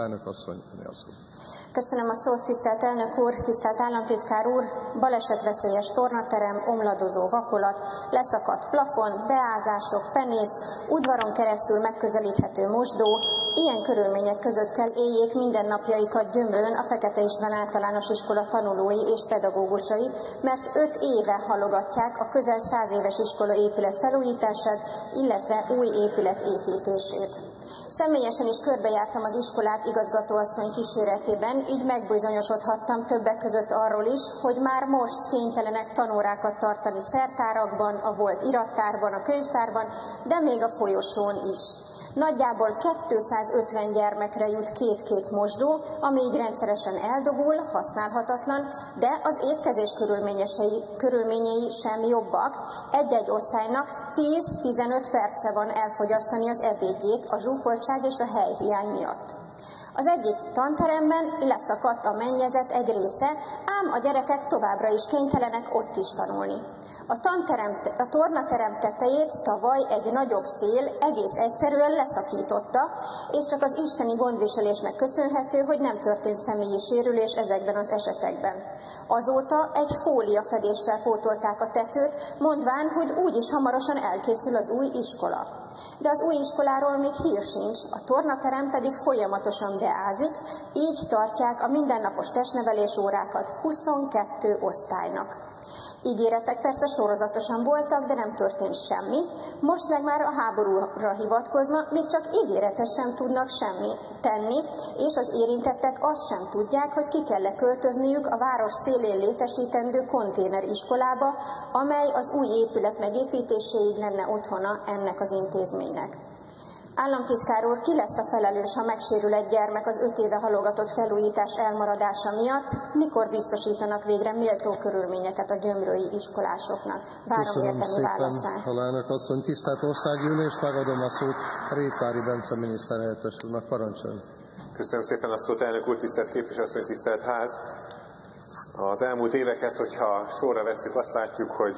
Elnök asszony, öné a szó. Köszönöm a szót, tisztelt elnök úr, tisztelt államtitkár úr! Balesetveszélyes tornaterem, omladozó vakolat, leszakadt plafon, beázások, penész, udvaron keresztül megközelíthető mosdó. Ilyen körülmények között kell éljék mindennapjaikat Gyömrön a Fekete István Általános Iskola tanulói és pedagógusai, mert 5 éve halogatják a közel 100 éves iskola épület felújítását, illetve új épület építését. Személyesen is körbejártam az iskolát igazgatóasszony kíséretében, így megbizonyosodhattam többek között arról is, hogy már most kénytelenek tanórákat tartani szertárakban, a volt irattárban, a könyvtárban, de még a folyosón is. Nagyjából 250 gyermekre jut 2-2 mosdó, ami így rendszeresen eldugul, használhatatlan, de az étkezés körülményei sem jobbak. Egy-egy osztálynak 10-15 perce van elfogyasztani az ebédjét a zsúfoltság és a helyhiány miatt. Az egyik tanteremben leszakadt a mennyezet egy része, ám a gyerekek továbbra is kénytelenek ott is tanulni. A tornaterem tetejét tavaly egy nagyobb szél egész egyszerűen leszakította, és csak az isteni gondviselésnek köszönhető, hogy nem történt személyi sérülés ezekben az esetekben. Azóta egy fóliafedéssel pótolták a tetőt, mondván, hogy úgyis hamarosan elkészül az új iskola. De az új iskoláról még hír sincs, a tornaterem pedig folyamatosan beázik, így tartják a mindennapos testnevelés órákat 22 osztálynak. Ígéretek persze sorozatosan voltak, de nem történt semmi. Most meg már a háborúra hivatkozva még csak ígéretes sem tudnak semmit tenni, és az érintettek azt sem tudják, hogy ki kell költözniük a város szélén létesítendő konténeriskolába, amely az új épület megépítéséig lenne otthona ennek az intézménynek. Államtitkár úr, ki lesz a felelős, ha megsérül egy gyermek az 5 éve halogatott felújítás elmaradása miatt? Mikor biztosítanak végre méltó körülményeket a gyömrői iskolásoknak? Várom érteni válaszát. Alelnök asszony, tisztelt Országgyűlés, megadom a szót Rétvári Bence miniszterhelyettes úrnak, parancsoljon. Köszönöm szépen a szót, elnök úr, tisztelt képviselőasszony, tisztelt ház! Az elmúlt éveket, hogyha sorra vesszük, azt látjuk, hogy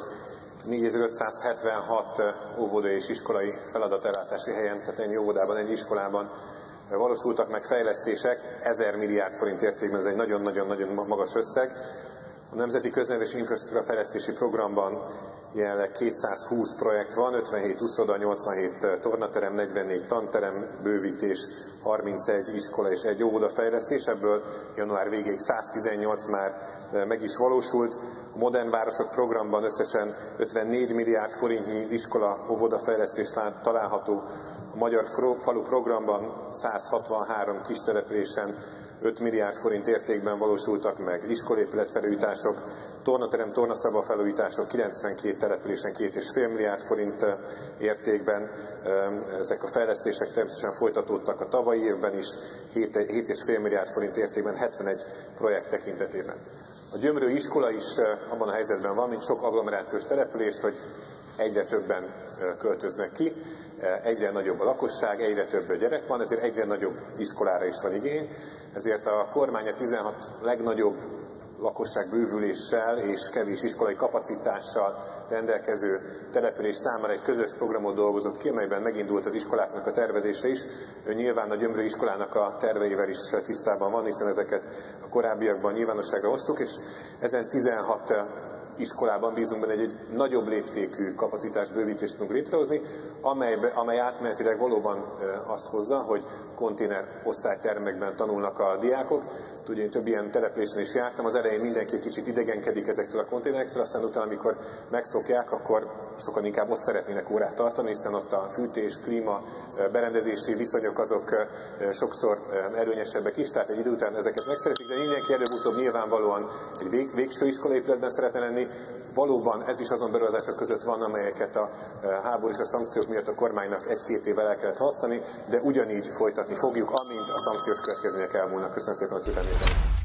4576 óvodai és iskolai feladatellátási helyen, tehát ennyi óvodában, ennyi iskolában valósultak meg fejlesztések, 1000 milliárd forint értékben, ez egy nagyon-nagyon magas összeg. A Nemzeti Köznevelési Infrastruktúra Fejlesztési Programban jelenleg 220 projekt van, 57 uszoda, 87 tornaterem, 44 tanterem, bővítés, 31 iskola és 1 óvoda fejlesztés, ebből január végéig 118 már meg is valósult. A Modern Városok programban összesen 54 milliárd forintnyi iskola, óvoda fejlesztés található. A Magyar Falu programban 163 kistelepülésen 5 milliárd forint értékben valósultak meg iskolépület felújítások, tornaterem, tornaszaba felújítások 92 településen 2,5 milliárd forint értékben. Ezek a fejlesztések természetesen folytatódtak a tavalyi évben is, 7,5 milliárd forint értékben 71 projekt tekintetében. A gyömrői iskola is abban a helyzetben van, mint sok agglomerációs település, hogy egyre többen költöznek ki, egyre nagyobb a lakosság, egyre több gyerek van, ezért egyre nagyobb iskolára is van igény. Ezért a kormány a 16 legnagyobb lakosságbővüléssel és kevés iskolai kapacitással rendelkező település számára egy közös programot dolgozott ki, amelyben megindult az iskoláknak a tervezése is. Ő nyilván a gyömrői iskolának a terveivel is tisztában van, hiszen ezeket a korábbiakban nyilvánosságra hoztuk, és ezen 16 iskolában bízunk benne, egy nagyobb léptékű kapacitásbővítést tudunk létrehozni, amely átmenetileg valóban azt hozza, hogy konténer osztálytermekben tanulnak a diákok. Ugye én több ilyen településen is jártam, az elején mindenki kicsit idegenkedik ezektől a konténerektől, aztán utána, amikor megszokják, akkor sokan inkább ott szeretnének órát tartani, hiszen ott a fűtés, klíma, berendezési viszonyok azok sokszor erőnyesebbek is, tehát egy idő után ezeket megszeretik, de mindenki előbb-utóbb nyilvánvalóan egy végső iskolaépületben szeretne lenni. Valóban ez is azon beruházások között van, amelyeket a háború és a szankciók miatt a kormánynak 1-2 évvel el kellett halasztani, de ugyanígy folytatni fogjuk, amint a szankciós következmények elmúlnak. Köszönöm szépen a figyelmét!